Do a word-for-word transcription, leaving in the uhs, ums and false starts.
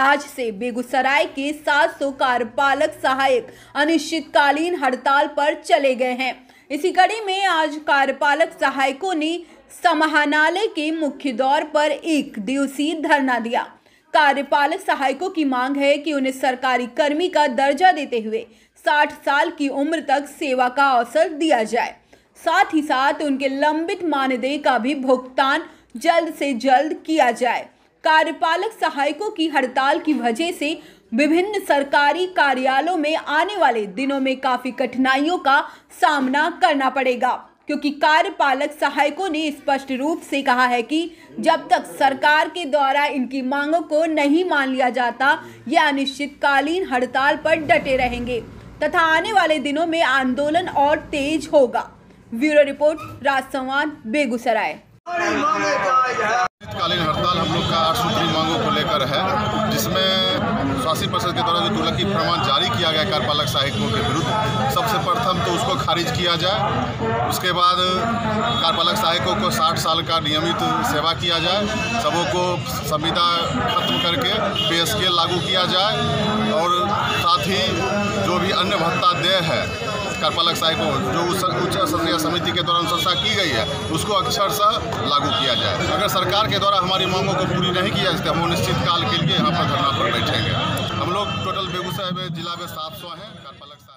आज से बेगूसराय के सात सौ कार्यपालक सहायक अनिश्चितकालीन हड़ताल पर चले गए हैं। इसी कड़ी में आज कार्यपालक सहायकों ने समाहरणालय के मुख्य द्वार पर एक दिवसीय धरना दिया। कार्यपालक सहायकों की मांग है कि उन्हें सरकारी कर्मी का दर्जा देते हुए साठ साल की उम्र तक सेवा का अवसर दिया जाए। साथ ही साथ उनके लंबित मानदेय का भी भुगतान जल्द से जल्द किया जाए। कार्यपालक सहायकों की हड़ताल की वजह से विभिन्न सरकारी कार्यालयों में आने वाले दिनों में काफी कठिनाइयों का सामना करना पड़ेगा, क्योंकि कार्यपालक सहायकों ने स्पष्ट रूप से कहा है कि जब तक सरकार के द्वारा इनकी मांगों को नहीं मान लिया जाता, ये अनिश्चितकालीन हड़ताल पर डटे रहेंगे तथा आने वाले दिनों में आंदोलन और तेज होगा। ब्यूरो रिपोर्ट, राजसंवाद, बेगूसराय। कालीन हड़ताल हम लोग का आठ सूत्री मांगों को लेकर है, जिसमें स्वासी परिषद के द्वारा जो दुर्लभीकरण प्रमाण जारी किया गया कार्यपालक सहायकों के विरुद्ध, सबसे प्रथम तो उसको खारिज किया जाए। उसके बाद कार्यपालक सहायकों को साठ साल का नियमित सेवा किया जाए, सबों को संविदा खत्म करके पे स्केल लागू किया जाए और साथ ही जो भी अन्य भत्ता देय है कार्यपालक सहायकों जो उच्च स्तरीय समिति के द्वारा अनुशंसा की गई है, उसको अक्षरशः लागू किया जाए। अगर सरकार के द्वारा हमारी मांगों को पूरी नहीं किया जाए, हम निश्चित काल के लिए यहाँ पर धरना पर बैठेंगे। हम लोग टोटल बेगूसराय में जिला में सात सौ हैं कार्यपालक।